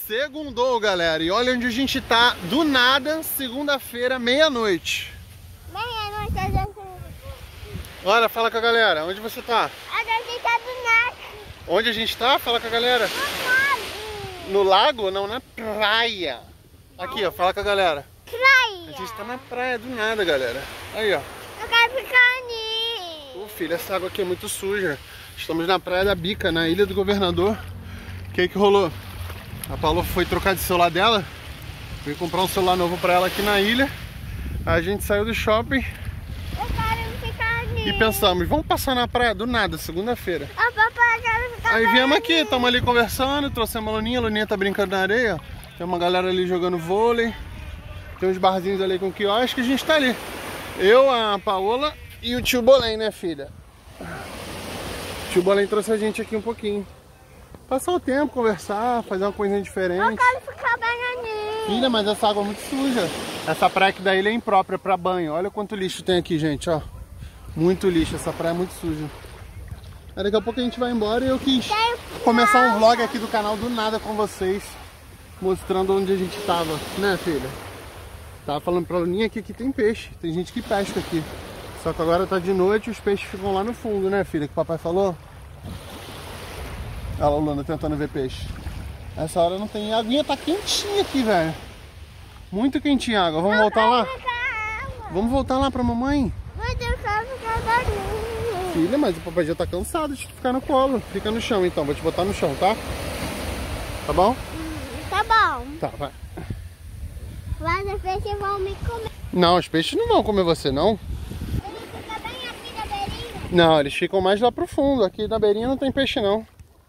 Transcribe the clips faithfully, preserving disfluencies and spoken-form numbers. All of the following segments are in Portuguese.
Segundou, galera, e olha onde a gente tá do nada, segunda-feira, meia-noite. Meia-noite a gente... Olha, fala com a galera, onde você tá? A gente tá do nada. Onde a gente tá? Fala com a galera. No lago. No lago? Não, na praia. Aqui, ó, fala com a galera. Praia. A gente tá na praia do nada, galera. Aí, ó. Eu quero ficar ali. Ô, filho, essa água aqui é muito suja. Estamos na praia da Bica, na Ilha do Governador. O que que rolou? A Paula foi trocar de celular dela. Fui comprar um celular novo pra ela aqui na ilha. A gente saiu do shopping. Eu quero ficar ali. E pensamos, vamos passar na praia do nada, segunda-feira. Ô, papai, eu quero ficar Aí ali. viemos aqui, estamos ali conversando, trouxemos a Luninha, a Luninha tá brincando na areia. Tem uma galera ali jogando vôlei. Tem uns barzinhos ali com quiosque, a gente tá ali. Eu, a Paola e o tio Bolém, né, filha? O tio Bolém trouxe a gente aqui um pouquinho. Passar o tempo, conversar, fazer uma coisinha Eu diferente. quero ficar bem ali. Filha, mas essa água é muito suja. Essa praia aqui da ilha é imprópria pra banho. Olha quanto lixo tem aqui, gente, ó. Muito lixo, essa praia é muito suja. Aí daqui a pouco a gente vai embora e eu quis começar um vlog aqui do canal do nada com vocês. Mostrando onde a gente tava, né, filha? Tava falando pra Luninha aqui que tem peixe. Tem gente que pesca aqui. Só que agora tá de noite e os peixes ficam lá no fundo, né, filha? Que o papai falou. Olha lá, Luna tentando ver peixe. Essa hora não tem. A aguinha tá quentinha aqui, velho. Muito quentinha a água. Vamos voltar lá? Vamos voltar lá pra mamãe? Mas eu quero ficar ali. Filha, mas o papai já tá cansado de ficar no colo. Fica no chão então, vou te botar no chão, tá? Tá bom? Tá bom. Tá, vai. Mas os peixes vão me comer. Não, os peixes não vão comer você, não. Ele fica bem aqui na beirinha. Não, eles ficam mais lá pro fundo. Aqui na beirinha não tem peixe, não.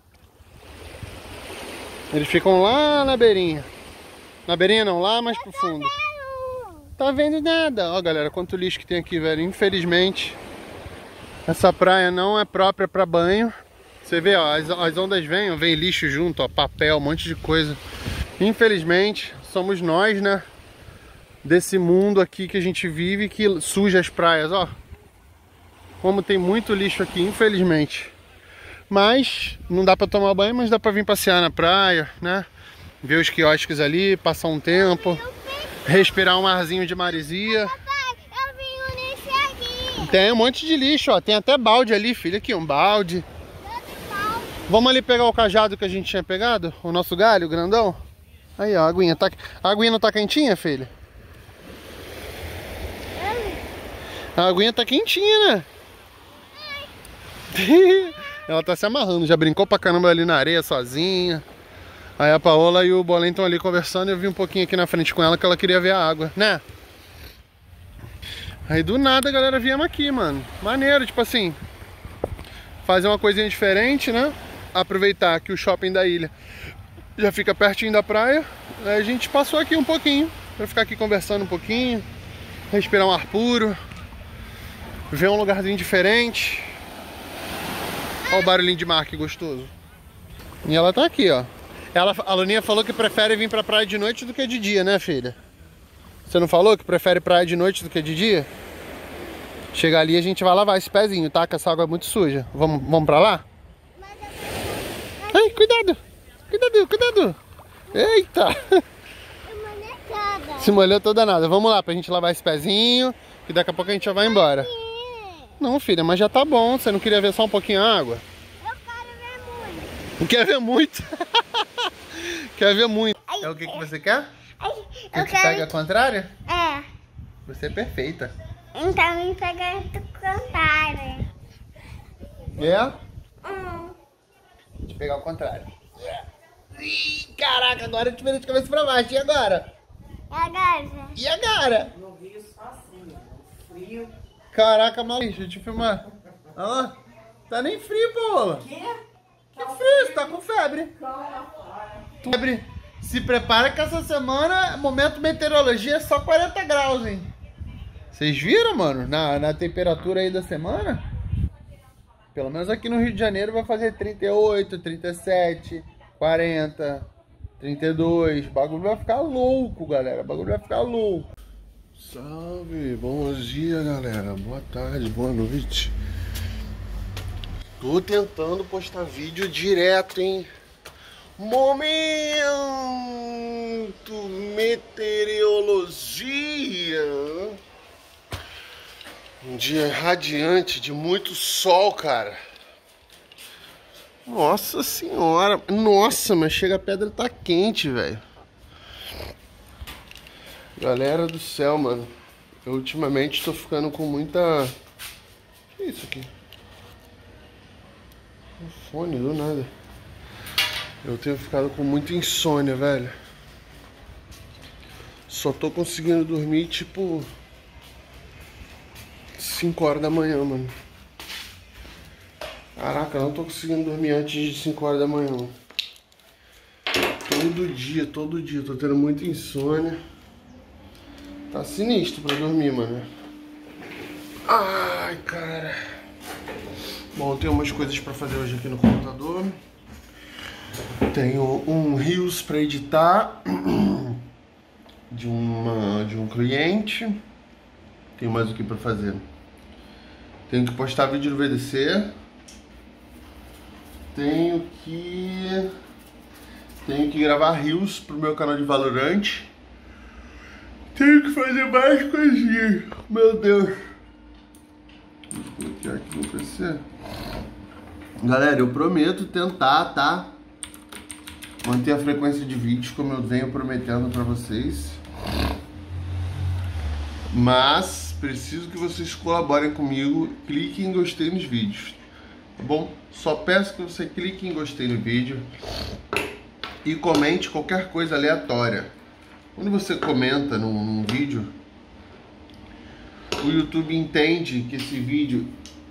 Eles ficam lá na beirinha. Na beirinha não, lá mais pro fundo. Tá vendo nada. Ó, galera, quanto lixo que tem aqui, velho. Infelizmente, essa praia não é própria pra banho. Você vê, ó, as, as ondas vêm, ó, vem lixo junto, ó, papel, um monte de coisa. Infelizmente, somos nós, né, desse mundo aqui que a gente vive que suja as praias, ó. Como tem muito lixo aqui, infelizmente. Mas não dá pra tomar banho, mas dá pra vir passear na praia, né? Ver os quiosques ali, passar um tempo, respirar um arzinho de maresia. Papai, eu vi um lixo aqui. Tem um monte de lixo, ó. Tem até balde ali, filho. Aqui, um balde. Vamos ali pegar o cajado que a gente tinha pegado? O nosso galho grandão? Aí, ó, a aguinha. Tá... A aguinha não tá quentinha, filha? A aguinha tá quentinha, né? Ela tá se amarrando, já brincou pra caramba ali na areia sozinha. Aí a Paola e o Bolém estão ali conversando e eu vim um pouquinho aqui na frente com ela que ela queria ver a água, né? Aí do nada a galera viemos aqui, mano. Maneiro, tipo assim, fazer uma coisinha diferente, né? Aproveitar que o shopping da ilha já fica pertinho da praia. Aí a gente passou aqui um pouquinho, pra ficar aqui conversando um pouquinho, respirar um ar puro, ver um lugarzinho diferente. Olha o barulhinho de mar que gostoso. E ela tá aqui, ó. Ela, a Luninha falou que prefere vir pra praia de noite do que de dia, né, filha? Você não falou que prefere praia de noite do que de dia? Chegar ali a gente vai lavar esse pezinho, tá? Que essa água é muito suja. Vamos, vamos pra lá? Ai, cuidado! Cuidado, cuidado! Eita! Se molhou toda nada. Vamos lá pra gente lavar esse pezinho, que daqui a pouco a gente já vai embora. Não, filha, mas já tá bom. Você não queria ver só um pouquinho a água? Eu quero ver muito. Não quer ver muito? Quer ver muito. É o que, que você quer? Que Eu te quero... pega ao contrário? É. Você é perfeita. Então me pega do contrário. É? Hum. Vou te pegar ao contrário. Ih, caraca, agora eu te virei de cabeça pra baixo. E agora? E agora? E agora? No Rio só assim, frio. Caraca, maluco, deixa eu te filmar. Olha lá. Tá nem frio, Paola. Que? Que frio, você tá com febre. Febre. Se prepara que essa semana, momento meteorologia, é só quarenta graus, hein? Vocês viram, mano? Na, na temperatura aí da semana? Pelo menos aqui no Rio de Janeiro vai fazer trinta e oito, trinta e sete, quarenta, trinta e dois. O bagulho vai ficar louco, galera. O bagulho vai ficar louco. Salve, bom dia, galera. Boa tarde, boa noite. Tô tentando postar vídeo direto, hein? Momento! meteorologia. Um dia radiante, de muito sol, cara. Nossa senhora. Nossa, mas chega a pedra, tá quente, velho. Galera do céu, mano. Eu ultimamente tô ficando com muita... O que é isso aqui? Um fone do nada. Eu tenho ficado com muita insônia, velho. Só tô conseguindo dormir, tipo... cinco horas da manhã, mano. Caraca, eu não tô conseguindo dormir antes de cinco horas da manhã, mano. Todo dia, todo dia. Tô tendo muita insônia. Tá sinistro pra dormir, mano. Ai, cara. Bom, eu tenho umas coisas pra fazer hoje aqui no computador. Tenho um Reels pra editar. De, uma, de um cliente. Tenho mais o que pra fazer. Tenho que postar vídeo no V D C. Tenho que... Tenho que gravar Reels pro meu canal de Valorant. Tenho que fazer mais coisinhas. Meu Deus. Vou colocar aqui no P C. Galera, eu prometo tentar, tá? Manter a frequência de vídeos como eu venho prometendo pra vocês. Mas preciso que vocês colaborem comigo. Clique em gostei nos vídeos, tá bom? Só peço que você clique em gostei no vídeo e comente qualquer coisa aleatória. Quando você comenta num, num vídeo, o YouTube entende que esse vídeo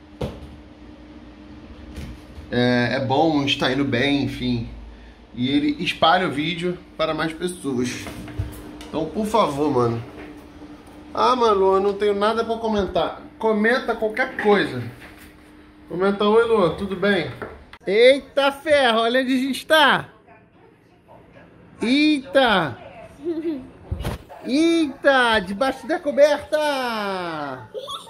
é, é bom, está indo bem, enfim. E ele espalha o vídeo para mais pessoas. Então, por favor, mano. Ah, mano, eu não tenho nada pra comentar. Comenta qualquer coisa. Comenta, oi, Lu, tudo bem? Eita ferro, olha onde a gente tá. Eita. Eita, debaixo da coberta.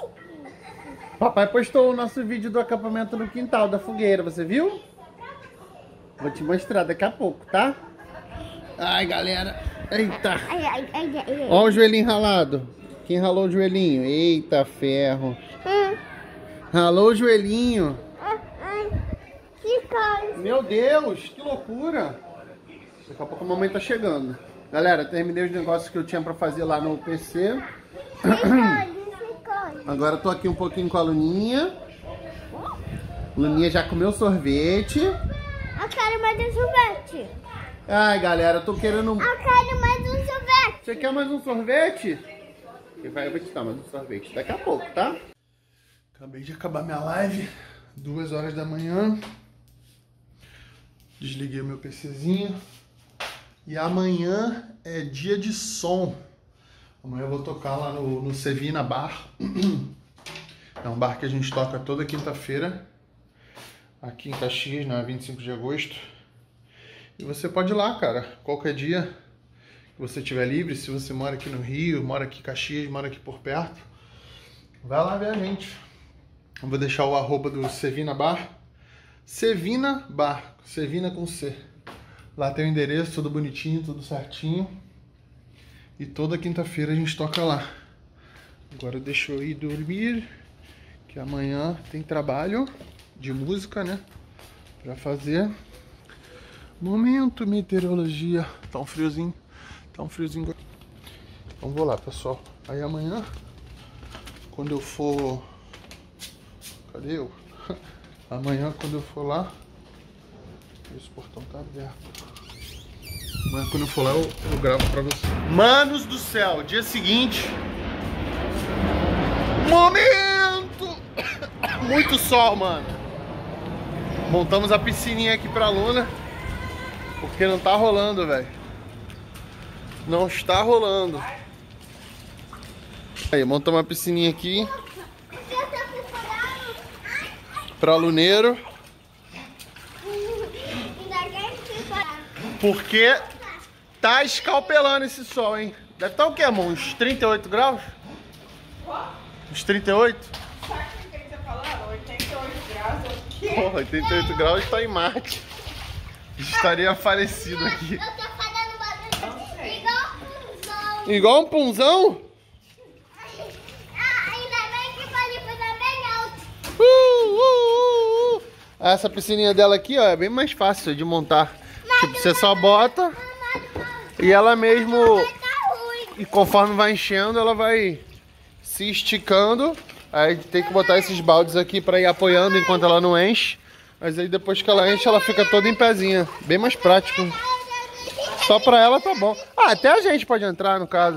Papai postou o nosso vídeo do acampamento no quintal da fogueira, você viu? Vou te mostrar daqui a pouco, tá? Ai, galera. Eita. Ai, ai, ai, ai. Ó o joelhinho ralado. Quem ralou o joelhinho? Eita ferro. Hum. Ralou o joelhinho. Ai, ai. Que coisa. Meu Deus, que loucura. Daqui a pouco a mamãe tá chegando. Galera, terminei os negócios que eu tinha pra fazer lá no P C. Que coisa, que coisa. Agora eu tô aqui um pouquinho com a Luninha. Luninha já comeu sorvete. Eu quero mais um sorvete. Ai, galera, eu tô querendo... Eu quero mais um sorvete. Você quer mais um sorvete? Eu vou te dar mais um sorvete daqui a pouco, tá? Acabei de acabar minha live. Duas horas da manhã. Desliguei o meu PCzinho. E amanhã é dia de som. Amanhã eu vou tocar lá no, no Sevina Bar. É um bar que a gente toca toda quinta-feira. Aqui em Caxias, na vinte e cinco de agosto. E você pode ir lá, cara. Qualquer dia que você estiver livre. Se você mora aqui no Rio, mora aqui em Caxias, mora aqui por perto. Vai lá ver a gente. Eu vou deixar o arroba do Sevina Bar. Sevina Bar. Sevina com C. Lá tem o endereço, tudo bonitinho, tudo certinho. E toda quinta-feira a gente toca lá. Agora deixa eu ir dormir, que amanhã tem trabalho de música, né? Pra fazer. Momento meteorologia. Tá um friozinho. Tá um friozinho. Então vou lá, pessoal. Aí amanhã, quando eu for... Cadê eu? Amanhã, quando eu for lá... Esse portão tá aberto. Amanhã, quando eu for lá, eu, eu gravo pra vocês. Manos do céu, dia seguinte. Momento! Muito sol, mano. Montamos a piscininha aqui pra Luna. Porque não tá rolando, velho. Não está rolando. Aí, montamos uma piscininha aqui. Pra luneiro. Porque tá escalpelando esse sol, hein? Deve estar o quê, amor? Uns trinta e oito graus? Uns trinta e oito? Sabe o que você falou? oitenta e oito graus é o quê? Porra, oitenta e oito graus tá em Marte. Estaria falecido aqui. Eu tô fazendo barulho igual Igual um punzão? Ah, ainda bem que pode fazer bem alto. Uh, uh, uh, uh. Essa piscininha dela aqui, ó, é bem mais fácil de montar. Tipo, você só bota e ela mesmo... E conforme vai enchendo, ela vai se esticando. Aí tem que botar esses baldes aqui pra ir apoiando enquanto ela não enche. Mas aí depois que ela enche, ela fica toda em pezinha. Bem mais prático. Só pra ela tá bom. Ah, até a gente pode entrar, no caso.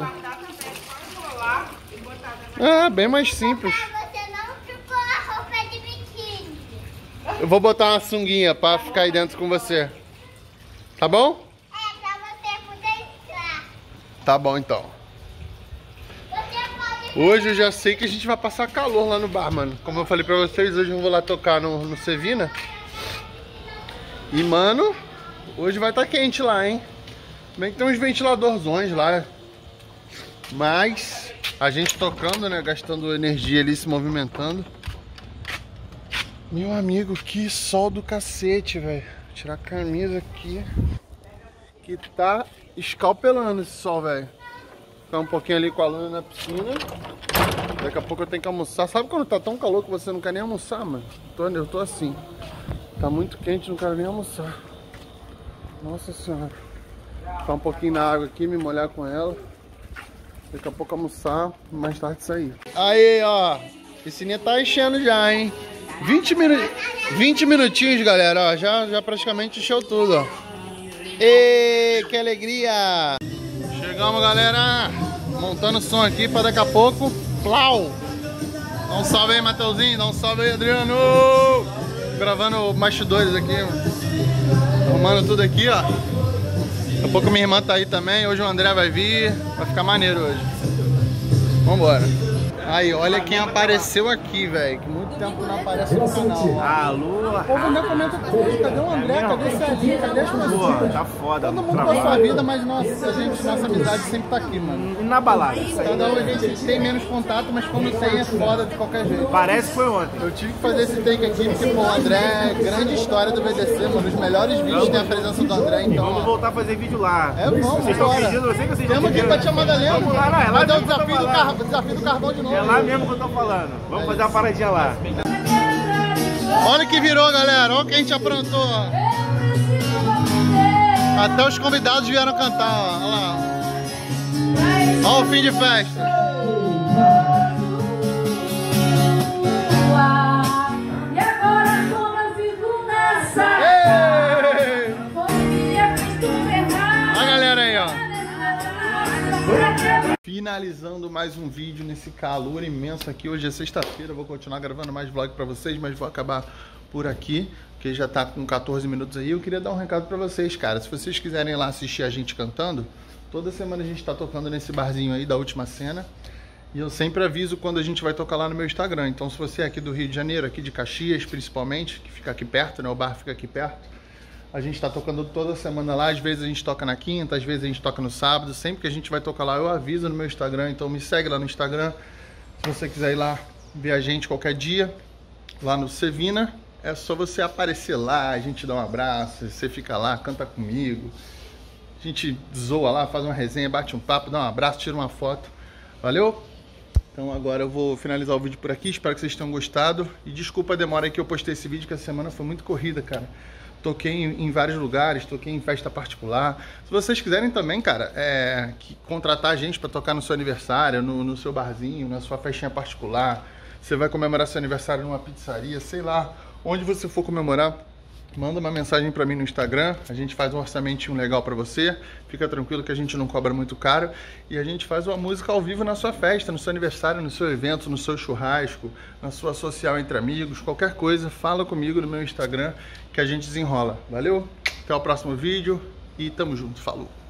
É, bem mais simples. Você não ficou a roupa de biquíni. Eu vou botar uma sunguinha pra ficar aí dentro com você. Tá bom? É, pra você poder entrar. Tá bom, então. Você pode... Hoje eu já sei que a gente vai passar calor lá no bar, mano. Como eu falei pra vocês, hoje eu vou lá tocar no, no Sevina. E, mano, hoje vai estar tá quente lá, hein? Bem que tem uns ventiladorzões lá. Mas a gente tocando, né? Gastando energia ali, se movimentando. Meu amigo, que sol do cacete, velho. Vou tirar a camisa aqui. Que tá escalpelando esse sol, velho. Ficar um pouquinho ali com a Luna na piscina. Daqui a pouco eu tenho que almoçar. Sabe quando tá tão calor que você não quer nem almoçar, mano? Eu tô, eu tô assim. Tá muito quente, não quero nem almoçar. Nossa senhora. Ficar um pouquinho na água aqui, me molhar com ela. Daqui a pouco almoçar, mais tarde sair. Aí, ó. A piscininha tá enchendo já, hein? vinte, minu... vinte minutinhos, galera, ó. Já, já praticamente encheu tudo, ó. Ê, que alegria! Chegamos, galera. Montando o som aqui pra daqui a pouco. Plau! Dá um salve aí, Mateuzinho. Dá um salve aí, Adriano. Gravando bastidores aqui. Arrumando tudo aqui, ó. Daqui a pouco minha irmã tá aí também. Hoje o André vai vir. Vai ficar maneiro hoje. Vambora. Aí, olha quem apareceu aqui, velho. Que muito tempo não aparece no canal. Alô, O povo ainda comenta com ele. Cadê o André? Cadê o Celinho? Cadê as pô, tá foda. Todo mundo com a sua vida, mas nossa, a gente, nossa amizade sempre tá aqui, mano. Na balada. Isso aí. Cada um a gente tem menos contato, mas quando tem é foda de qualquer jeito. Parece que foi ontem. Eu tive que fazer esse take aqui porque, pô, o André, grande história do V D C, mano. Os melhores vídeos tem a presença do André, então. Vamos ó. voltar a fazer vídeo lá. É bom, vocês estão bora. pedindo, eu sei que vocês Temos estão aqui pedindo. pra Tia Madalena. Vamos lá, não, é lá Mas é o mesmo que eu tô desafio do, falando. car... desafio do carvão de novo. É lá mesmo que eu tô falando. Vamos fazer uma paradinha lá. Olha o que virou, galera. Olha o que a gente aprontou. Até os convidados vieram cantar, ó. Olha lá. Olha o fim de festa. E agora como eu fico nessa? Ei! Olha Olha a galera aí, ó. Finalizando mais um vídeo nesse calor imenso aqui. Hoje é sexta-feira, vou continuar gravando mais vlog pra vocês, mas vou acabar por aqui, porque já tá com quatorze minutos aí. Eu queria dar um recado pra vocês, cara. Se vocês quiserem ir lá assistir a gente cantando, toda semana a gente tá tocando nesse barzinho aí da Última Cena. E eu sempre aviso quando a gente vai tocar lá no meu Instagram. Então se você é aqui do Rio de Janeiro, aqui de Caxias principalmente, que fica aqui perto, né? O bar fica aqui perto. A gente tá tocando toda semana lá, às vezes a gente toca na quinta, às vezes a gente toca no sábado. Sempre que a gente vai tocar lá, eu aviso no meu Instagram, então me segue lá no Instagram. Se você quiser ir lá ver a gente qualquer dia, lá no Sevina, é só você aparecer lá, a gente dá um abraço, você fica lá, canta comigo. A gente zoa lá, faz uma resenha, bate um papo, dá um abraço, tira uma foto. Valeu? Então agora eu vou finalizar o vídeo por aqui, espero que vocês tenham gostado. E desculpa a demora aí que eu postei esse vídeo, que essa semana foi muito corrida, cara. Toquei em, em vários lugares, toquei em festa particular. Se vocês quiserem também, cara, é, que, contratar a gente para tocar no seu aniversário, no, no seu barzinho, na sua festinha particular, você vai comemorar seu aniversário numa pizzaria, sei lá, onde você for comemorar, manda uma mensagem para mim no Instagram, a gente faz um orçamentinho legal para você, fica tranquilo que a gente não cobra muito caro e a gente faz uma música ao vivo na sua festa, no seu aniversário, no seu evento, no seu churrasco, na sua social entre amigos, qualquer coisa, fala comigo no meu Instagram que a gente desenrola. Valeu? Até o próximo vídeo e tamo junto, falou!